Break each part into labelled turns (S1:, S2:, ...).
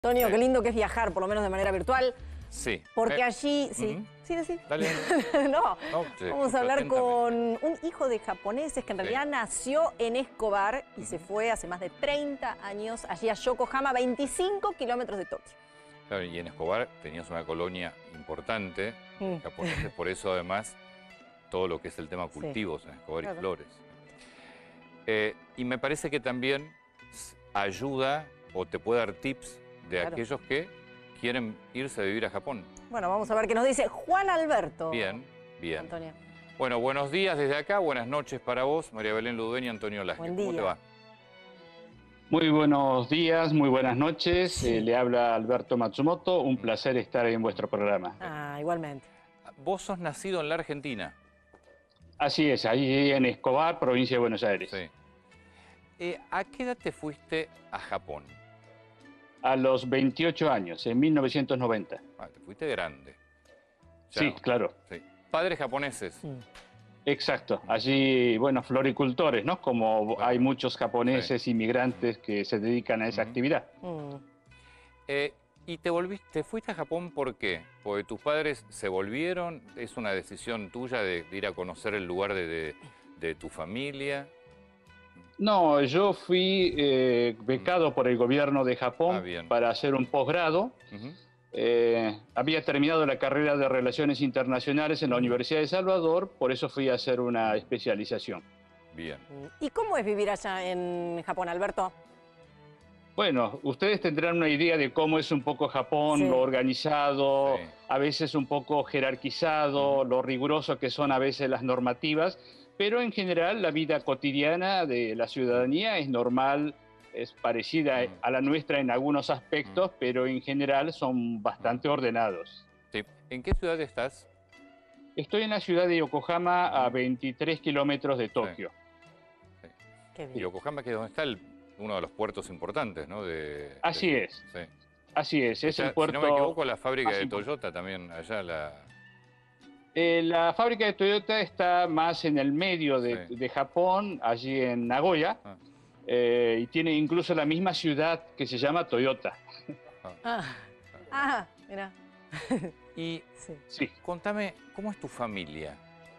S1: Antonio, qué lindo que es viajar, por lo menos de manera virtual.
S2: Sí.
S1: Porque allí, sí, sí, sí.
S2: Dale.
S1: No,
S2: Sí,
S1: vamos a hablar
S2: atentamente.
S1: con un hijo de japoneses que en realidad nació en Escobar y se fue hace más de 30 años allí a Yokohama, 25 kilómetros de Tokio.
S2: Claro, y en Escobar tenías una colonia importante, japoneses, por eso además todo lo que es el tema cultivos en Escobar y flores. Y me parece que también ayuda o te puede dar tips de aquellos que quieren irse a vivir a Japón.
S1: Bueno, vamos a ver qué nos dice Juan Alberto.
S2: Bien, bien.
S1: Antonio.
S2: Bueno, buenos días desde acá, buenas noches para vos, María Belén Ludueña y Antonio Lasque.
S1: Buen día.
S2: ¿Cómo te va?
S3: Muy buenos días, muy buenas noches. Le habla Alberto Matsumoto. Un placer estar en vuestro programa.
S1: Ah, igualmente.
S2: Vos sos nacido en la Argentina.
S3: Así es, ahí en Escobar, provincia de Buenos Aires.
S2: Sí. ¿A qué edad te fuiste a Japón?
S3: A los 28 años, en 1990.
S2: Ah, te fuiste grande.
S3: Sí, claro.
S2: Sí. Padres japoneses.
S3: Exacto. Allí, bueno, floricultores, ¿no? Como hay muchos japoneses inmigrantes que se dedican a esa actividad.
S2: ¿Y te fuiste a Japón por qué? ¿Porque tus padres se volvieron? ¿Es una decisión tuya de ir a conocer el lugar de tu familia?
S3: No, yo fui becado por el gobierno de Japón para hacer un posgrado. Había terminado la carrera de Relaciones Internacionales en la Universidad de Salvador, por eso fui a hacer una especialización.
S2: Bien.
S1: ¿Y cómo es vivir allá en Japón, Alberto?
S3: Bueno, ustedes tendrán una idea de cómo es un poco Japón, lo organizado, a veces un poco jerarquizado, lo riguroso que son a veces las normativas, pero en general la vida cotidiana de la ciudadanía es normal, es parecida a la nuestra en algunos aspectos, pero en general son bastante ordenados.
S2: Sí. ¿En qué ciudad estás?
S3: Estoy en la ciudad de Yokohama, a 23 kilómetros de Tokio.
S2: Y Yokohama, que es donde está uno de los puertos importantes, ¿no?
S3: Así es.
S2: Sí.
S3: Así es el puerto.
S2: Si no me equivoco, la fábrica de Toyota también, allá
S3: la fábrica de Toyota está más en el medio de Japón, allí en Nagoya, y tiene incluso la misma ciudad que se llama Toyota.
S1: Mira.
S2: Y contame, ¿cómo es tu familia?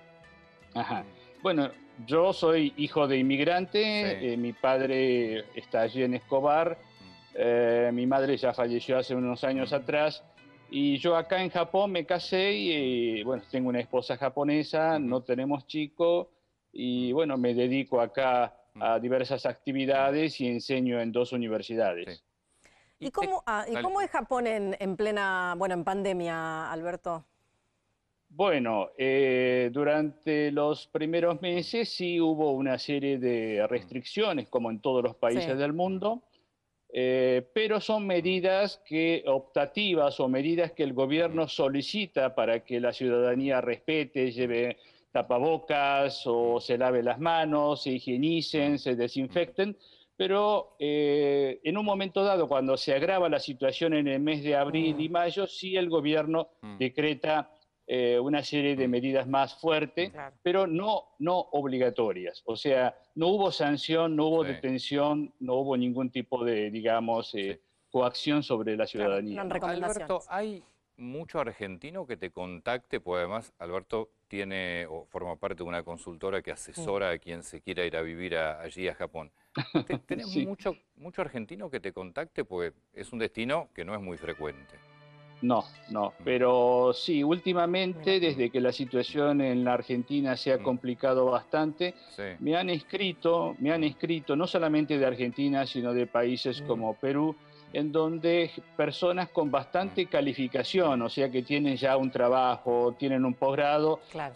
S3: Bueno, yo soy hijo de inmigrante, mi padre está allí en Escobar, mi madre ya falleció hace unos años atrás, y yo acá en Japón me casé y bueno, tengo una esposa japonesa, no tenemos chico, y bueno, me dedico acá a diversas actividades y enseño en 2 universidades.
S1: ¿Y cómo es Japón en plena, en pandemia, Alberto?
S3: Bueno, durante los primeros meses sí hubo una serie de restricciones, como en todos los países del mundo, pero son medidas optativas o medidas que el gobierno solicita para que la ciudadanía respete, lleve tapabocas o se lave las manos, se higienicen, se desinfecten. Pero en un momento dado, cuando se agrava la situación en el mes de abril y mayo, sí el gobierno decreta una serie de medidas más fuertes, pero no obligatorias. O sea, no hubo sanción, no hubo detención, no hubo ningún tipo de, digamos, coacción sobre la ciudadanía.
S2: Alberto, ¿hay mucho argentino que te contacte? Porque además Alberto forma parte de una consultora que asesora a quien se quiera ir a vivir allí a Japón. ¿Tenés mucho argentino que te contacte? Porque es un destino que no es muy frecuente.
S3: No, pero sí, últimamente, desde que la situación en la Argentina se ha complicado bastante, me han escrito no solamente de Argentina, sino de países como Perú, en donde personas con bastante calificación, o sea que tienen ya un trabajo, tienen un posgrado,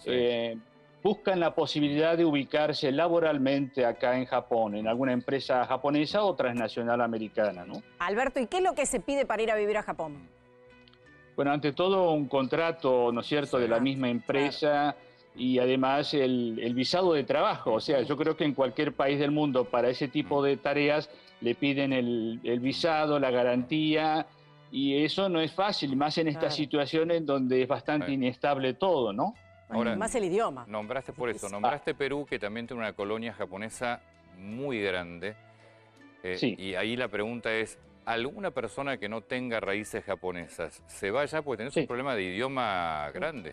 S3: buscan la posibilidad de ubicarse laboralmente acá en Japón, en alguna empresa japonesa o transnacional americana, ¿no?
S1: Alberto, ¿y qué es lo que se pide para ir a vivir a Japón?
S3: Bueno, ante todo un contrato, ¿no es cierto?, de la misma empresa y además el visado de trabajo. O sea, yo creo que en cualquier país del mundo para ese tipo de tareas le piden el visado, la garantía, y eso no es fácil, más en estas situaciones donde es bastante inestable todo, ¿no?
S2: Ahora,
S1: más el idioma.
S2: Nombraste Perú, que también tiene una colonia japonesa muy grande, y ahí la pregunta es, alguna persona que no tenga raíces japonesas se va allá porque tenés
S3: Sí.
S2: un problema de idioma grande.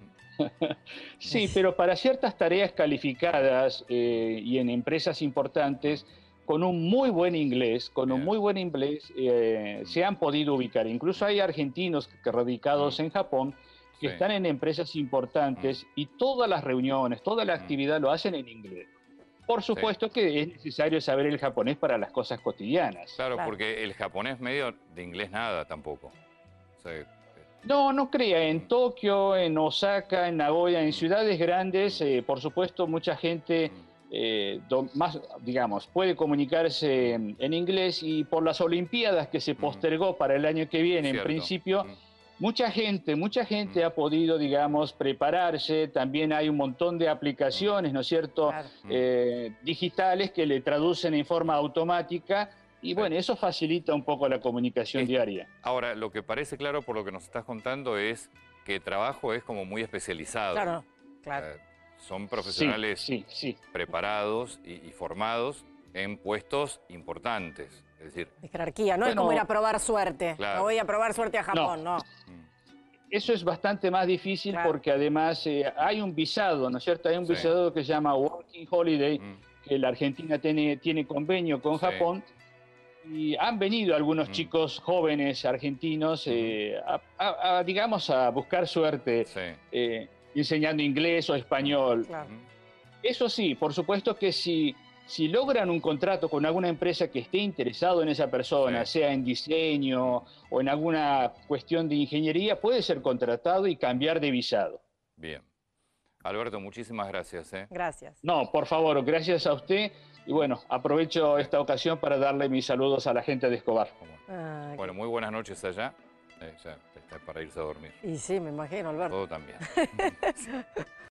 S3: Sí, pero para ciertas tareas calificadas y en empresas importantes, con un muy buen inglés,
S2: Bien.
S3: se han podido ubicar. Incluso hay argentinos que radicados en Japón que
S2: Sí.
S3: están en empresas importantes y todas las reuniones, toda la actividad lo hacen en inglés. Por supuesto que es necesario saber el japonés para las cosas cotidianas.
S2: Claro,
S1: Claro.
S2: porque el japonés medio de inglés nada tampoco. O sea,
S3: No, no crea. En Tokio, en Osaka, en Nagoya, en ciudades grandes, por supuesto, mucha gente más, digamos, puede comunicarse en inglés y por las Olimpiadas que se postergó para el año que viene, en
S2: cierto.
S3: principio, mucha gente ha podido, digamos, prepararse. También hay un montón de aplicaciones, ¿no es cierto?,
S1: Claro.
S3: digitales que le traducen en forma automática. Y bueno, eso facilita un poco la comunicación
S2: Es-
S3: diaria.
S2: Ahora, lo que parece claro por lo que nos estás contando es que trabajo es como muy especializado.
S1: Claro, claro.
S2: Son profesionales
S3: Sí.
S2: preparados y formados en puestos importantes. Es decir,
S1: De jerarquía, no es
S3: Bueno,
S1: como ir a probar suerte.
S2: claro.
S1: No voy a probar suerte a Japón, no.
S3: Eso es bastante más difícil
S1: Claro.
S3: porque además hay un visado, ¿no es cierto? Hay un
S2: Sí.
S3: visado que se llama Working Holiday, que la Argentina tiene convenio con
S2: Sí.
S3: Japón. Y han venido algunos chicos jóvenes argentinos, digamos, a buscar suerte,
S2: sí.
S3: enseñando inglés o español.
S1: Claro.
S3: Eso sí, por supuesto que si logran un contrato con alguna empresa que esté interesado en esa persona,
S2: Sí.
S3: sea en diseño o en alguna cuestión de ingeniería, puede ser contratado y cambiar de visado.
S2: Bien. Alberto, muchísimas gracias.
S1: Gracias.
S3: No, por favor, gracias a usted. Y bueno, aprovecho esta ocasión para darle mis saludos a la gente de Escobar.
S1: Ah,
S2: Bueno, muy buenas noches allá. Ya está para irse a dormir.
S1: y sí, me imagino, Alberto.
S2: Todo también.